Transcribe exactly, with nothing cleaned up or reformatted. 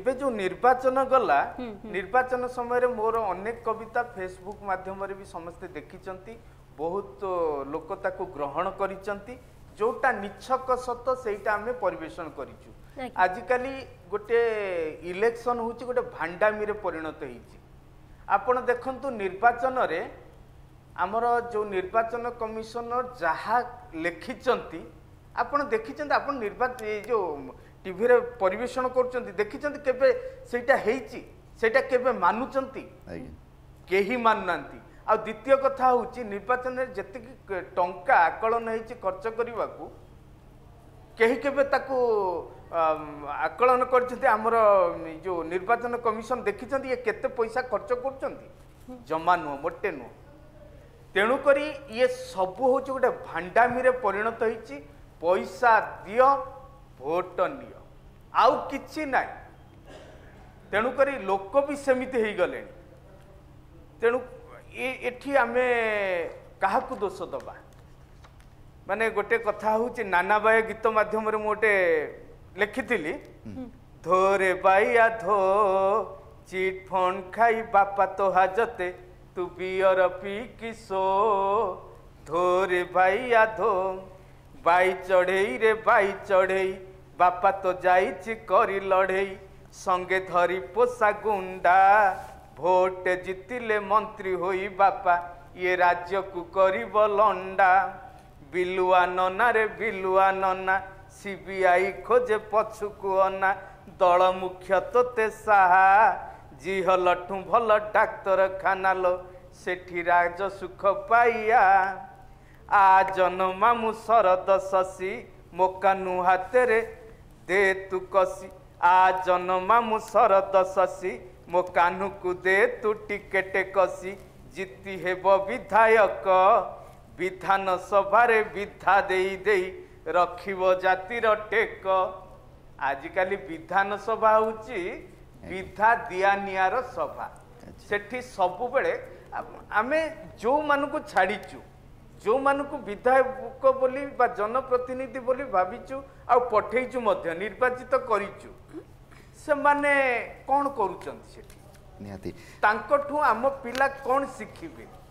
एबे जो निर्वाचन गला निर्वाचन समय मोर अनेक कविता फेसबुक माध्यम भी समस्ते देखी बहुत लोक ताको ग्रहण करिसंती जोटा निछक सत सेटा आमे परिवेशन करिचु आजिकाली गोटे इलेक्शन होची गोटे भांडामी रे परिणत होईची आपण देखंतु निर्वाचन रे हमर जो निर्वाचन कमिशनर जहा लेखिचंती आपण देखिचंती आपण निर्वाचन जो टीवी रे परिवेशन करचंती देखिचंती केबे सेटा हेईची सेटा केबे मानुचंती केही माननांती आ द्वितीय कथा होची निर्वाचन रे जति टंका आकलन हेची खर्च करबा को केही केबे ताको आकलन करचंती हमर जो निर्वाचन कमिशन देखिचंती ये केते पैसा खर्च करचंती जमा नो मोटे नो तेणु करी ये सब होची गोटे भांडामी रे परिणत होईची पैसा दियो भोट नियो आउ किछि नाइ तेणु करी लोक भी सेमिति हेई गले तेणु एठी आमे काहाकू दोष दबा माने गोटे कथा होची नाना बाय गीत माध्यम रे मोटे लिखिथिली धोरे बाइया धो चिट फंड खाई बापा तो हाजते तू बियर पी किसो धोरे बाइया धो बाई चढ़ई रे बाई चढ़ई बापा तो जाइछि करी लड़ई संगे धरी पोसा गुंडा भोट जितिले मंत्री होई बापा ये राज्य को करिब लंडा बिलुआ नना रे बिलुआ नना सीबीआई खोजे पछुकु अना दल मुख्य तोते साहा जीह लठू भल डाक्तर खाना लो सेठी राज सुख पाइया आ जन मामु शरद शशि मोकानु हातेरे दे तू कसी आ जन मामु शरद शशि मो कान्हू को दे तू टिकेट कसी जीति हेब विधायक विधान सभा रे विधा देई देई रखिब जातिर टेक आजिकाली विधान सभा होची विधा दिया नियार सभा सेठी सबु बेले आमे जो मानु को छाड़ीचु जो मानु को विधायक बोली बा जनप्रतिनिधि बोली भाविचु आ पठेइचु मध्य निर्वाचित करिचु से माने कौन करूचंती सेठी निहाती तांकठू आम पिला कौन शिखिबे